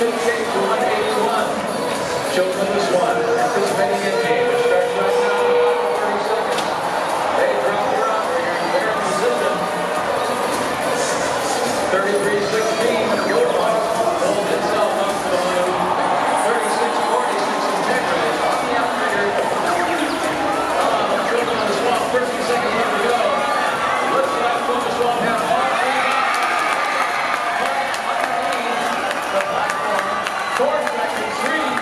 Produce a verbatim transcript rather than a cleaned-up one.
eighty-eight to one eighty-one. Children of the Swan participating in game. It starts right now in about thirty seconds. They drop her out here in their position. thirty-three sixteen. Wilmot holds itself up to thirty-six forty-six integrity on the outrigger. Uh, Children of the Swan, thirty seconds left to go. Looks like Children of the Swan have all eight. Underneath the platform, Thornton three.